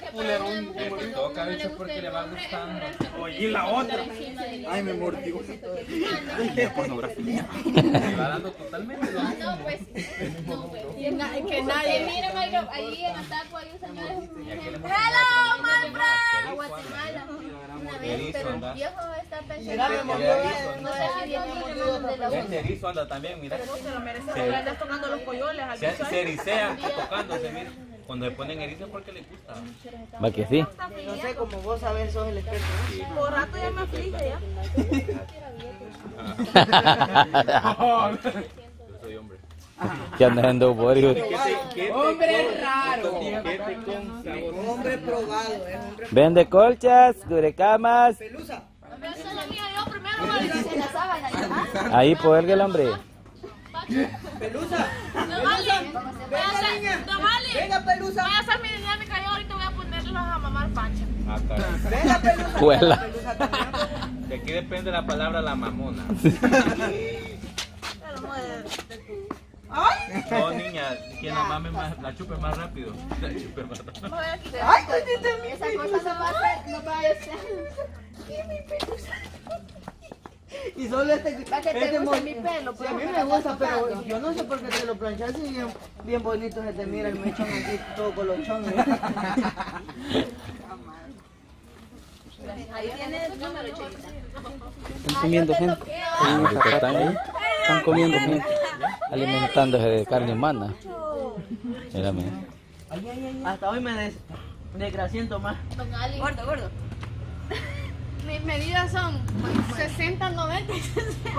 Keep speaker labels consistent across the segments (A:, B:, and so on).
A: culerón.
B: Toca, bicho, porque le va gustando.
A: Oye, la otra. Ay, me mordió. Pornografía.
B: Se va dando totalmente lo mismo.
C: No, pues. Que nadie. Mira, Mayro, ahí en Ataco hay un señor. ¡Hello, my friend! A Guatemala. Una vez, pero el viejo está pensando. No sé si tiene de la
B: Este erizo anda también, mira.
D: Se lo merece, le andas tocando los coyoles.
B: Se erizea tocándose, mira. Cuando le ponen erizo es porque le gusta.
E: Va que sí.
D: No sé, como vos sabés, sos el experto. Por rato ya me aflige,
B: Yo soy hombre.
E: Que andas en dos Bollywood.
A: Hombre raro.
D: Hombre probado, hombre.
E: Vende colchas, curecamas.
D: Pelusa.
E: Ahí poder el hombre.
D: Pelusa.
C: Venga, niña.
D: Venga, Pelusa.
C: Voy a hacer mi dinámica y ahorita voy a ponerlos a mamar pancha.
D: Venga, Pelusa.
E: Cuela.
D: Pelusa también.
B: De aquí depende la palabra la mamona. No, niña, quien la mame más, la chupe más rápido. La chupe más rápido.
D: Ay, cosita, mi
C: Esa cosa no va a ser.
D: Y solo este
C: Para que te guste mi pelo.
D: Sí, a mí me gusta, pero yo no sé por qué te lo planchas y bien bonito se te mira el mechón aquí, todo colochón.
C: Ahí tiene el número, chiquita.
E: Están comiendo gente. Están comiendo gente. Alimentándose de carne humana. Mírame.
D: Hasta hoy me desgraciento más.
C: Don Ali. Gordo. Mis medidas son 60, 90 y 60.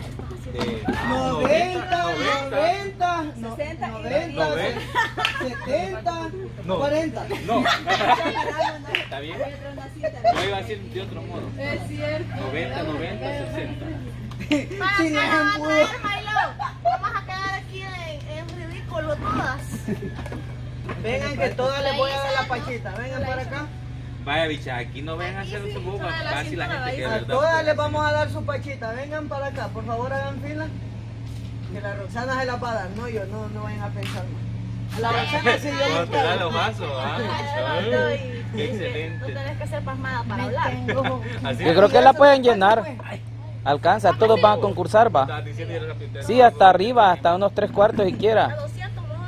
D: 90, 60, 90, 70, 40.
B: No. ¿Está bien? Yo iba a decir de otro modo.
C: Es cierto.
B: 90, 90, 60.
D: Sin ejemplo.
C: Vamos a quedar aquí en ridículo todas.
D: Vengan que todas les voy a dar la pachita. Vengan para acá.
B: Vaya, bicha, aquí no ven a hacer su boba. Casi la gente que de
D: A
B: verdad.
D: todas les vamos a dar su pachita. Vengan para acá. Por favor, hagan fila. Que la Roxana se la va a dar. No, yo no vayan a pensar más. A la Roxana sí yo
B: Cuando
D: le
B: te da
D: pago.
B: los vasos, ¿ah? Ay, qué excelente.
C: No tenés que ser pasmada para hablar.
B: Así
E: Yo creo que la pueden llenar. Alcanza, todos van a concursar, va.
B: Estás diciendo y era rápido.
E: Sí, hasta arriba, hasta unos 3/4 siquiera.
C: 200 mejor.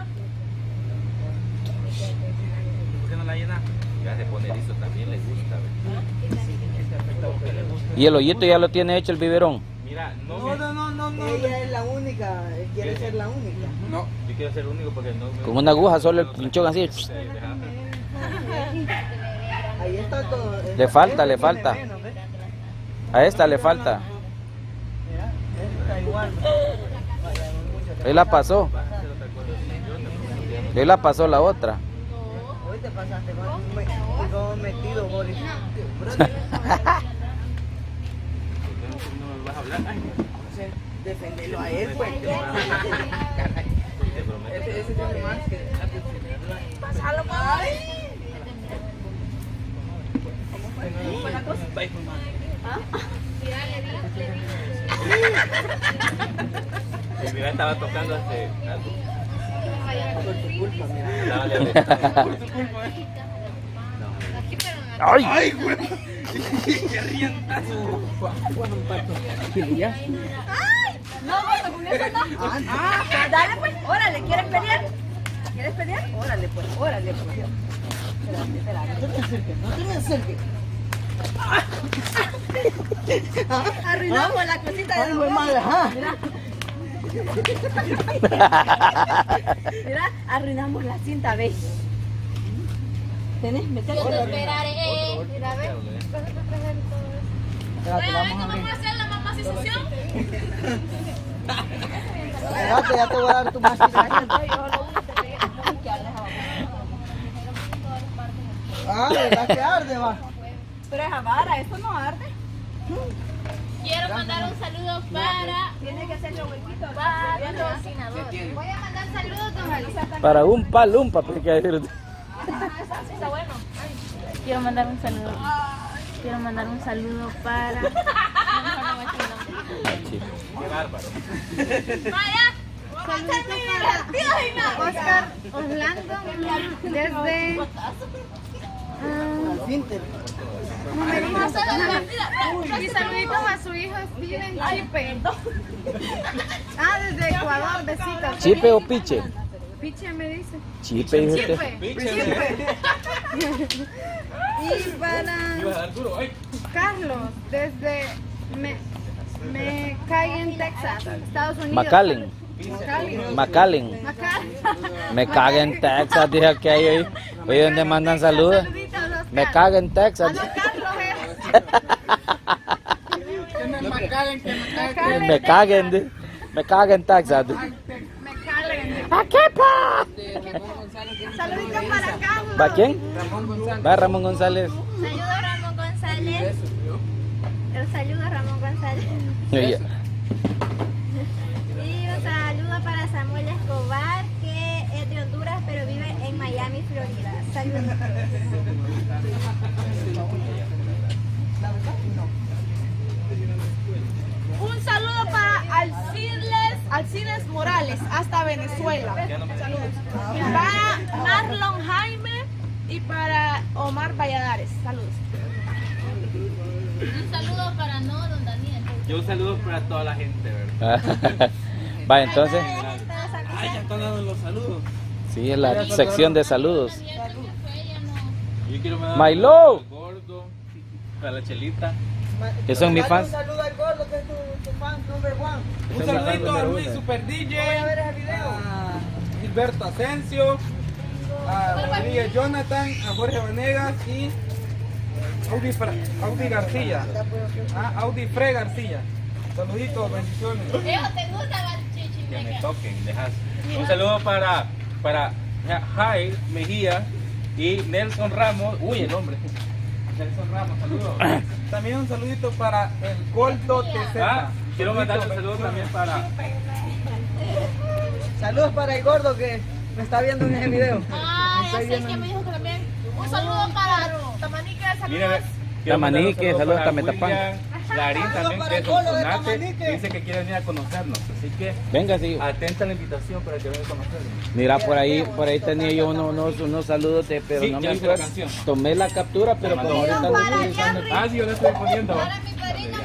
B: ¿Por qué no la llenas? Ya se pone listo, también le gusta.
E: Y el hoyito ya lo tiene hecho el biberón.
B: Mira, no.
D: No. Ella es la única. Quiere ser la única.
A: No.
B: Yo quiero ser el único porque no me.
E: Con una aguja, solo el pinchón así.
D: Ahí está todo.
E: Le falta. A esta le falta.
D: Mira, está igual.
E: Ahí la pasó. Ahí la pasó la otra.
D: Hoy te pasaste todo metido, Boris.
B: No me vas a hablar. Ay,
D: Defendelo a él, pues.
B: te prometo.
D: Ese tiene más que
C: Pásalo,
B: Y mira, estaba tocando hace.
D: por tu culpa, mira.
B: Dale.
A: Ay, güey. Qué rientazo.
C: No, con eso no. Dale pues, órale, ¿quieres pelear? ¿Quieres pelear? Órale pues.
D: No te me acerques.
C: Arruinamos la cosita de
D: Muy mal, ajá.
C: Mira, arruinamos la cinta, ¿ves? ¿Tenés? Metele. Yo te esperaré. Mira, ¿ves?
D: Vamos
C: a hacer la mamasización?
D: Espérate, ya te voy a dar tu masita. Ah, ¿verdad que arde, va?
C: Pero es vara, eso no arde. Quiero mandar un saludo para... Tiene que ser los huequitos. Para patrocinador. Voy a mandar saludos, don Alisa.
E: Para un palumpa, porque hay decir.
C: Sí, está bueno. Quiero mandar un saludo. Quiero mandar un saludo para...
B: Qué bárbaro.
C: Vaya. Oscar Orlando desde
D: Finter.
C: Y saluditos a su hijo Steven Chipe. Desde Ecuador, besitos.
E: ¿Chipe o piche?
C: Piche me dice.
E: Chipe, dice usted.
C: Y para Carlos, desde McAllen, Texas, Estados Unidos.
E: McAllen. McAllen. Me caga en Texas, dije que hay ahí. Oye, ¿dónde mandan saludos? Me caga en Texas. Me caga en Texas. ¿A qué pa?
C: Saluditos para Carlos.
E: ¿Va quién? Va Ramón González.
C: Saludos Ramón González. El saludo a Ramón González.
E: Oye.
C: Y un saludo para Samuel Escobar, que es de Honduras, pero vive en Miami, Florida. Saludos. Un saludo para Alcides Morales, hasta Venezuela. Saludos. Para Marlon Jaime y para Omar Valladares. Saludos. Un saludo para don Daniel.
B: Yo un saludo para toda la gente, ¿verdad?
E: Va, entonces.
A: Ya están dando los saludos.
E: Sí, es la sección de saludos.
B: Yo quiero mandar
E: Milo.
B: al gordo, para la Chelita.
E: Que son mis fans.
D: Un saludo al gordo, que es tu fan number one.
A: Un saludito a Luis Super DJ,
D: Voy a ver ese video.
A: a Gilberto Asensio, a Rodríguez Jonathan, a Jorge Vanegas y Audi García. Audi Fre García. Saluditos, bendiciones.
C: ¿Te gusta
B: Que me toquen, dejas. Un saludo para Jai Mejía y Nelson Ramos. Uy, el nombre. Nelson Ramos, saludos.
A: También un saludito para el Goldo TZ.
B: Quiero mandar un saludo también para.
D: Saludos para el gordo que me está viendo en ese video.
C: Ya sé que me dijo que también. Un saludo para Tamanique, saludos.
E: Tamanique, saludos a Tametapán.
B: Larín también, que es un sonate, dice que quiere venir a conocernos. Así que
E: Venga, sí.
B: atenta a la invitación para que venga a conocernos.
E: Mira, por ahí tenía yo unos saludos, pero
B: Sí,
E: no
B: ya
E: me
B: hice la
E: acuerdo.
B: canción.
E: Tomé la captura, pero como ahorita no estoy utilizando.
B: Sí, yo la estoy poniendo.
C: Para mi padrino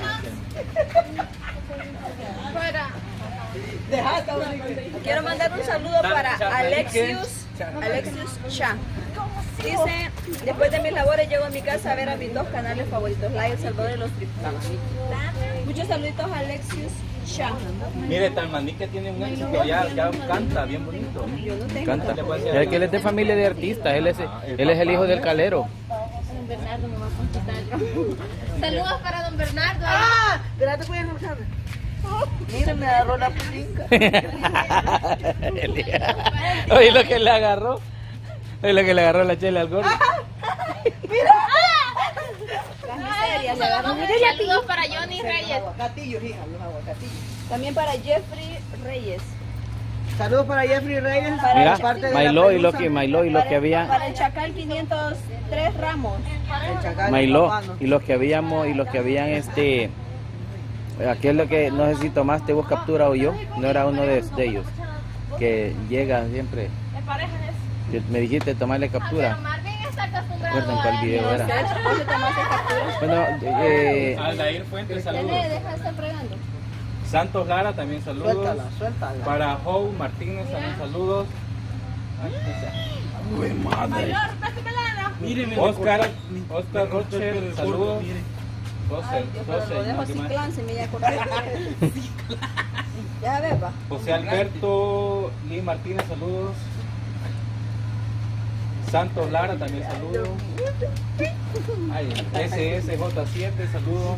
F: Quiero mandar un saludo para Alexius Cha. Dice, después de mis labores llego a mi casa a ver a mis dos canales favoritos, Live El Salvador y Los Tripulados. Muchos saluditos a Alexius Cha.
B: Mire, Talmanique tiene un éxito, ya canta bien bonito.
F: Yo no tengo.
E: Canta. Es que él es de familia de artistas, él es el hijo del calero.
C: Don Bernardo me va a contestar. Saludos para don Bernardo.
D: Espérate, voy a escuchar. Mira, me agarró la pulinca.
E: Oye, lo que le agarró. Oye, lo que le agarró la chela al gordo.
F: Las miserias, le agarró.
C: Saludos para Johnny Reyes.
D: Aguacatillos, hija, los aguacatillos.
F: También para Jeffrey Reyes.
D: Saludos para Jeffrey Reyes.
E: Mira,
D: parte de
E: Mailó
D: la
E: y lo que había.
F: Para el Chacal 503 Ramos.
D: El chacal
E: Mailó
D: urbano.
E: y los que habían aquí es lo que no sé si tomaste vos captura o yo, no era uno de ellos que llega siempre. Que me dijiste tomarle captura.
C: Marvin está acostumbrado
E: Recuerden cuál video era.
F: ¿Vos le tomaste capturas?
E: Bueno,
B: Aldair Fuentes, saludos.
C: Deja de estar fregando.
B: Santos Lara también saludos.
D: Suéltala.
B: Para Joe Martínez también saludos.
A: Uy, madre. Mírenme,
B: Oscar Rocher, saludos.
F: Lo dejo Ciclán, se me ya cortó. Ya ves, va.
B: José Alberto Lee Martínez, saludos. Santos Lara también saludos. SSJ7, saludos.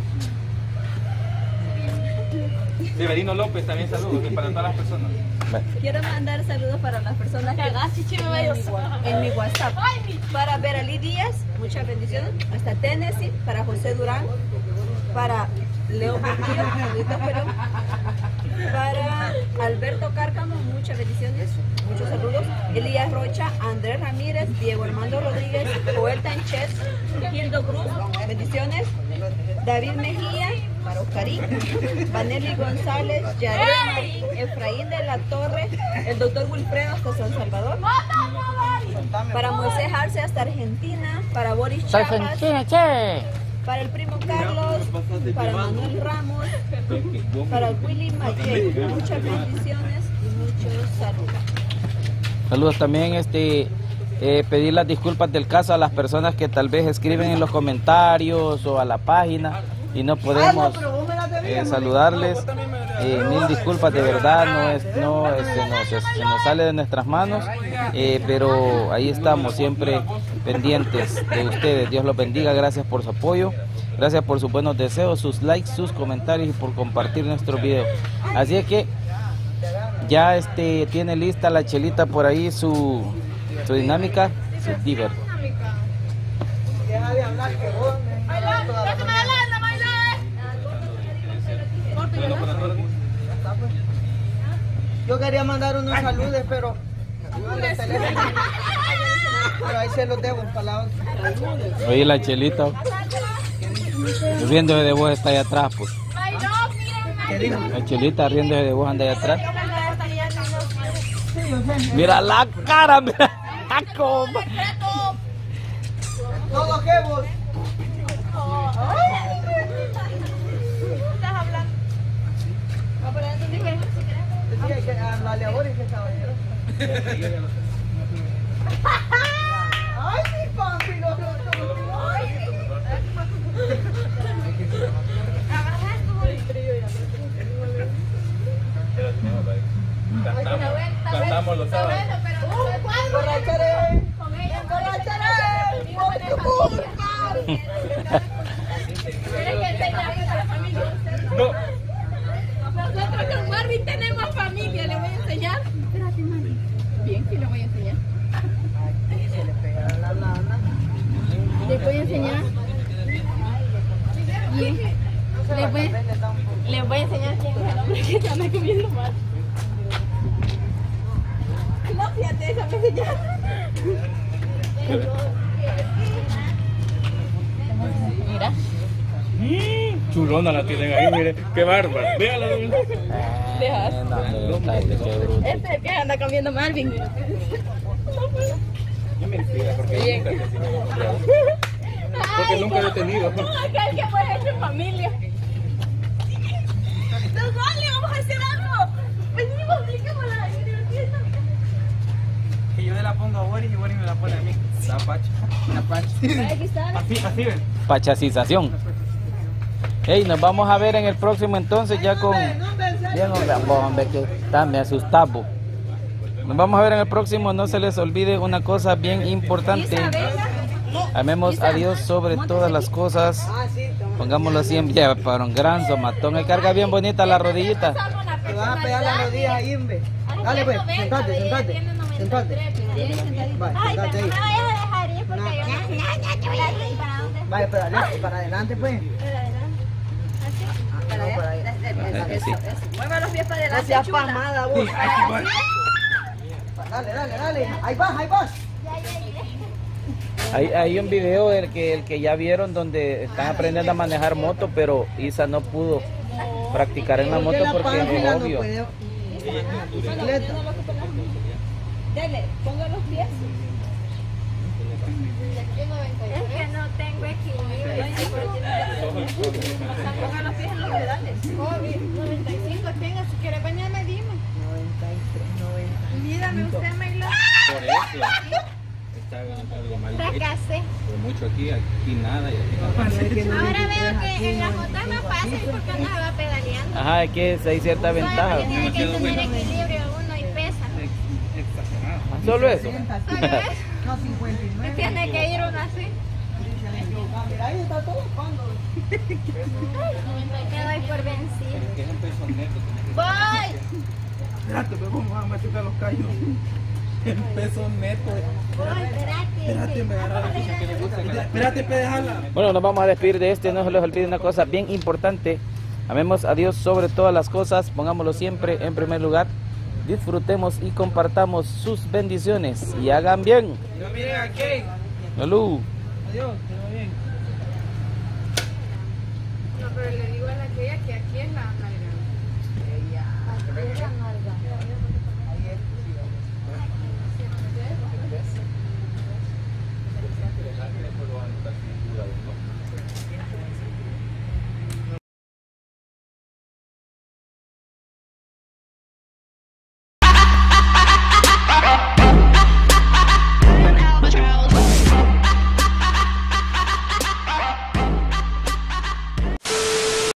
B: Severino López también saludos, y para todas las personas.
F: Quiero mandar saludos para las personas que en mi WhatsApp. Para Veralí Díaz, muchas bendiciones. Hasta Tennessee, para José Durán, para Leo Portillo, saluditos, pero para Alberto Cárcamo, muchas bendiciones, muchos saludos. Elías Rocha, Andrés Ramírez, Diego Armando Rodríguez, Joel Tánchez, Gildo Cruz, bendiciones. David Mejía, para Oscarín, Vanelli González, Yared Marín, Efraín de la Torre, el doctor Wilfredo hasta San Salvador. Para Moisés Arce Monse hasta Argentina, para Boris Chapas, para el primo Carlos, para Manuel Ramos, para Willy Mayer. Muchas bendiciones y muchos saludos.
E: Saludos también, pedir las disculpas del caso a las personas que tal vez escriben en los comentarios o a la página y no podemos saludarles. Mil disculpas, de verdad, se nos sale de nuestras manos, pero ahí estamos siempre pendientes de ustedes. Dios los bendiga, gracias por su apoyo, gracias por sus buenos deseos, sus likes, sus comentarios y por compartir nuestros videos. Así es que ya tiene lista la Chelita por ahí su dinámica, su diver.
D: Deja de hablar que vos Yo quería mandar unos saludos, pero ahí se los debo para la otra.
E: Oye, la Chelita, riéndose de vos, está ahí atrás, pues. La Chelita riéndose de vos, anda ahí atrás. Mira la cara, mira cómo.
D: Todo que vos.
F: ¿Estás hablando?
D: Hay que hablarle ahora y que caballero. Ay, mi papi, no.
B: Cantamos los sábados. No.
C: Nosotros con Marvin tenemos familia, le voy a enseñar. Espérate, mami. Bien, que le voy a enseñar. Le voy a enseñar. Bien. Les voy a enseñar quién es el hombre que se anda comiendo mal. No, fíjate, déjame enseñar. Mira.
B: Chulona la tienen ahí, mire, qué bárbaro. Véala.
C: Deja. Este es el que anda comiendo Marvin.
B: Es mentira, porque nunca he detenido.
C: No, aquel que fue hecho en familia. ¡No vale! ¡Vamos a hacer algo! Venimos, apliquémosla.
A: Que yo la pongo a Boris y Boris me la pone a mí. La pacha. Así ven.
E: Pachacización. Hey, nos vamos a ver en el próximo entonces ya con... Bien, hombre, que me asustamos. Nos vamos a ver en el próximo, no se les olvide una cosa bien importante. Amemos a Dios sobre todas las cosas. Pongámoslo así en pie para un gran somatón. Me carga bien bonita la rodillita.
D: Te van a pegar las rodillas ahí, hombre. Dale pues, sentate. Vale, sentate ahí. Vaya, para adelante pues.
F: Mueva los pies para adelante.
D: Gracias, pamada, vos. Dale. Ahí vas.
E: Hay un video el que ya vieron donde están aprendiendo a manejar moto, pero Isa no pudo practicar en la moto porque es obvio.
F: Dele, ponga los pies. Es que no tengo equilibrio. Ponga los pies en los pedales.
C: 95 tenga, si quiere bañarme, dime.
D: 93, 90.
C: Mírame usted, Maylo.
B: Por eso. Está algo mal.
C: Fracasé.
B: Por mucho aquí nada. Y aquí nada.
C: Ahora veo que en la moto es más fácil porque uno va pedaleando.
E: Ajá, es que hay cierta ventaja.
C: Tiene que tener equilibrio uno y pesa.
E: Solo eso.
C: ¿Solo es?
D: No, 59.
C: Tiene que ir uno así.
D: Mira, ahí está todo cuando.
C: Me doy por vencido.
B: Que es un peso neto.
C: ¡Voy!
A: Espérate, pues vamos a meter a los callos. El peso neto. Espérate, me agarra la ficha que le gusta. Espérate, déjala.
E: Bueno, nos vamos a despedir de no se les olvide una cosa bien importante. Amemos a Dios sobre todas las cosas, pongámoslo siempre en primer lugar. Disfrutemos y compartamos sus bendiciones y hagan bien.
A: Yo miren aquí.
E: Salud.
A: Adiós, te va bien.
C: No, pero le digo a la que aquí es la